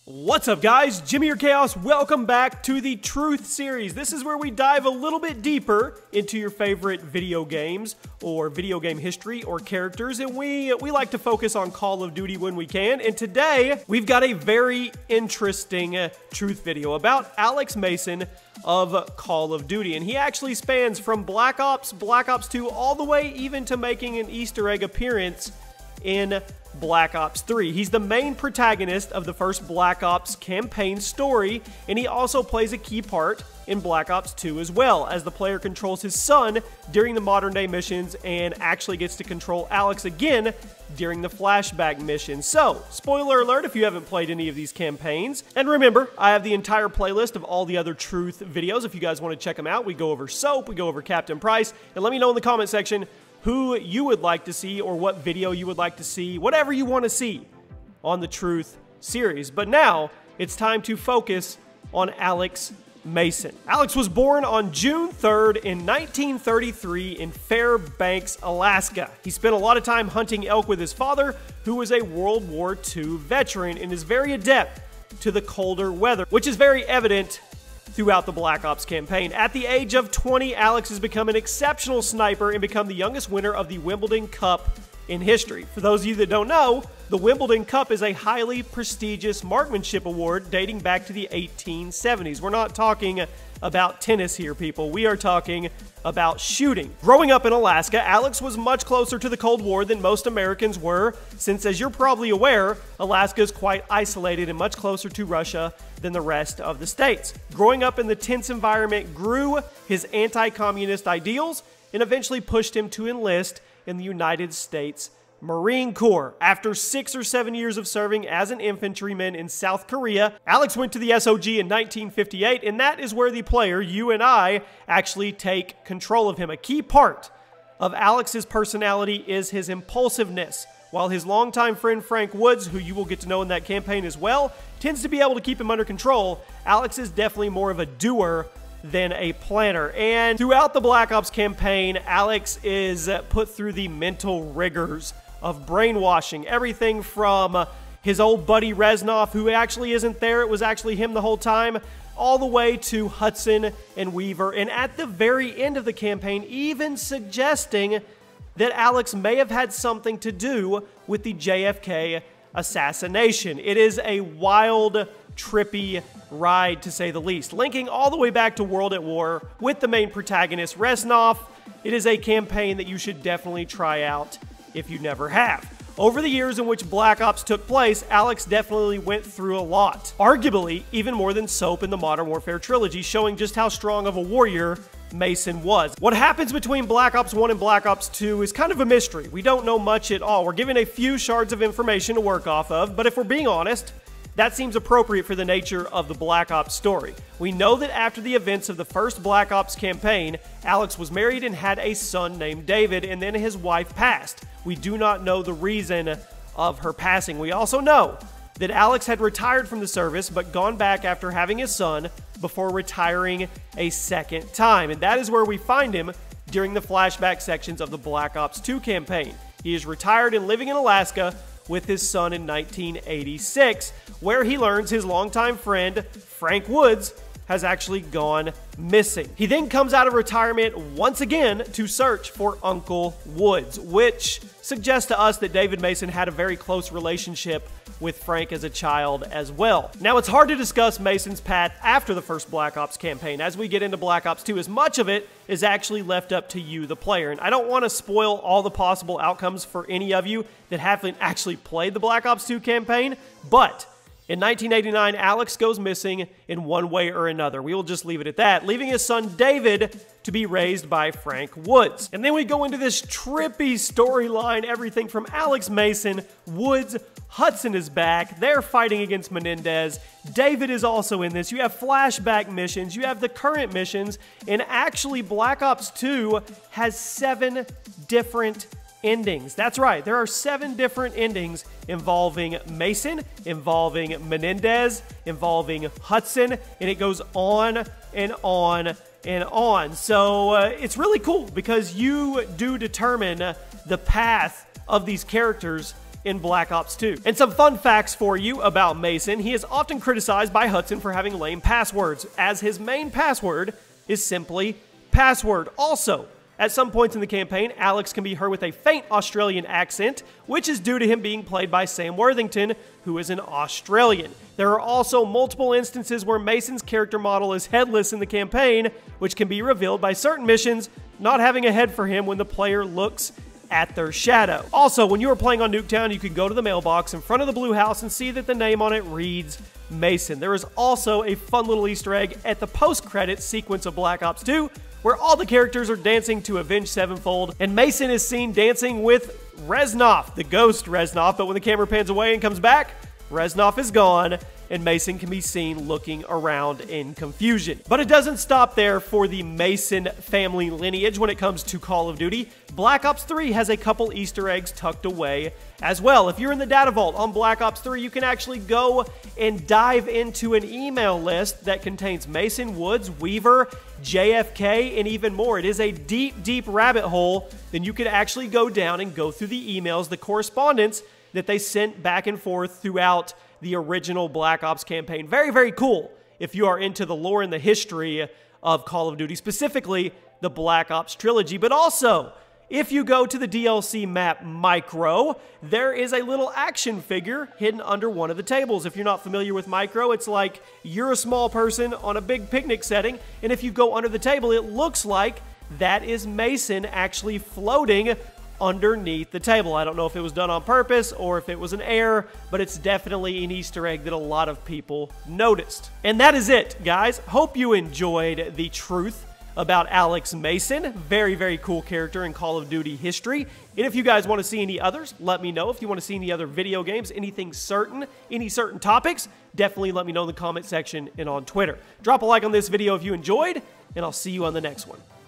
What's up, guys? Jimmy or Chaos. Welcome back to the Truth series. This is where we dive a little bit deeper into your favorite video games or video game history or characters, and we like to focus on Call of Duty when we can. And today we've got a very interesting Truth video about Alex Mason of Call of Duty, and he actually spans from Black Ops 2 all the way even to making an Easter egg appearance in Black Ops 3. He's the main protagonist of the first Black Ops campaign story, and he also plays a key part in Black Ops 2 as well, as the player controls his son during the modern day missions and actually gets to control Alex again during the flashback mission. So, spoiler alert if you haven't played any of these campaigns. And remember, I have the entire playlist of all the other Truth videos if you guys want to check them out. We go over Soap, we go over Captain Price, and let me know in the comment section who you would like to see or what video you would like to see, whatever you want to see on the Truth series. But now, it's time to focus on Alex Mason. Alex was born on June 3rd in 1933 in Fairbanks, Alaska. He spent a lot of time hunting elk with his father, who was a World War II veteran and is very adept to the colder weather, which is very evident throughout the Black Ops campaign. At the age of 20, Alex has become an exceptional sniper and become the youngest winner of the Wimbledon Cup in history. For those of you that don't know, the Wimbledon Cup is a highly prestigious marksmanship award dating back to the 1870s. We're not talking about tennis here, people. We are talking about shooting. Growing up in Alaska, Alex was much closer to the Cold War than most Americans were, since, as you're probably aware, Alaska is quite isolated and much closer to Russia than the rest of the states. Growing up in the tense environment grew his anti-communist ideals and eventually pushed him to enlist in the United States Marine Corps. After 6 or 7 years of serving as an infantryman in South Korea, Alex went to the SOG in 1958, and that is where the player, you and I, actually take control of him. A key part of Alex's personality is his impulsiveness. While his longtime friend Frank Woods, who you will get to know in that campaign as well, tends to be able to keep him under control, Alex is definitely more of a doer than a planner. And throughout the Black Ops campaign, Alex is put through the mental rigors of brainwashing. Everything from his old buddy Reznov, who actually isn't there, it was actually him the whole time, all the way to Hudson and Weaver, and at the very end of the campaign, even suggesting that Alex may have had something to do with the JFK assassination. It is a wild, trippy ride, to say the least. Linking all the way back to World at War with the main protagonist, Reznov. It is a campaign that you should definitely try out if you never have. Over the years in which Black Ops took place, Alex definitely went through a lot. Arguably, even more than Soap in the Modern Warfare trilogy, showing just how strong of a warrior Mason was. What happens between Black Ops 1 and Black Ops 2 is kind of a mystery. We don't know much at all. We're given a few shards of information to work off of, but if we're being honest, that seems appropriate for the nature of the Black Ops story. We know that after the events of the first Black Ops campaign, Alex was married and had a son named David, and then his wife passed. We do not know the reason of her passing. We also know that Alex had retired from the service, but gone back after having his son before retiring a second time. And that is where we find him during the flashback sections of the Black Ops 2 campaign. He is retired and living in Alaska with his son in 1986, where he learns his longtime friend, Frank Woods, has actually gone missing. He then comes out of retirement once again to search for Uncle Woods, which suggests to us that David Mason had a very close relationship with Frank as a child as well. Now, it's hard to discuss Mason's path after the first Black Ops campaign. As we get into Black Ops 2, as much of it is actually left up to you, the player. And I don't want to spoil all the possible outcomes for any of you that haven't actually played the Black Ops 2 campaign, but in 1989, Alex goes missing in one way or another. We will just leave it at that, leaving his son David to be raised by Frank Woods. And then we go into this trippy storyline, everything from Alex Mason, Woods, Hudson is back, they're fighting against Menendez, David is also in this, you have flashback missions, you have the current missions, and actually Black Ops 2 has 7 different endings. That's right, there are 7 different endings involving Mason, involving Menendez, involving Hudson, and it goes on and on and on. So it's really cool because you do determine the path of these characters in Black Ops 2. And some fun facts for you about Mason. He is often criticized by Hudson for having lame passwords, as his main password is simply password. Also, at some points in the campaign, Alex can be heard with a faint Australian accent, which is due to him being played by Sam Worthington, who is an Australian. There are also multiple instances where Mason's character model is headless in the campaign, which can be revealed by certain missions not having a head for him when the player looks at their shadow. Also, when you are playing on Nuketown, you can go to the mailbox in front of the blue house and see that the name on it reads Mason. There is also a fun little Easter egg at the post-credits sequence of Black Ops 2, where all the characters are dancing to Avenged Sevenfold, and Mason is seen dancing with Reznov, the ghost Reznov, but when the camera pans away and comes back, Reznov is gone, and Mason can be seen looking around in confusion. But it doesn't stop there for the Mason family lineage when it comes to Call of Duty. Black Ops 3 has a couple Easter eggs tucked away as well. If you're in the data vault on Black Ops 3, you can actually go and dive into an email list that contains Mason, Woods, Weaver, JFK, and even more. It is a deep, deep rabbit hole. Then you can actually go down and go through the emails, the correspondence that they sent back and forth throughout the original Black Ops campaign. Very, very cool if you are into the lore and the history of Call of Duty, specifically the Black Ops trilogy. But also, if you go to the DLC map Micro, there is a little action figure hidden under one of the tables. If you're not familiar with Micro, it's like you're a small person on a big picnic setting, and if you go under the table, it looks like that is Mason actually floating underneath the table. I don't know if it was done on purpose or if it was an error, but it's definitely an Easter egg that a lot of people noticed. And that is it, guys. Hope you enjoyed the truth about Alex Mason. Very, very cool character in Call of Duty history. And if you guys want to see any others, let me know. If you want to see any other video games, anything certain, any certain topics, definitely let me know in the comment section and on Twitter. Drop a like on this video if you enjoyed, and I'll see you on the next one.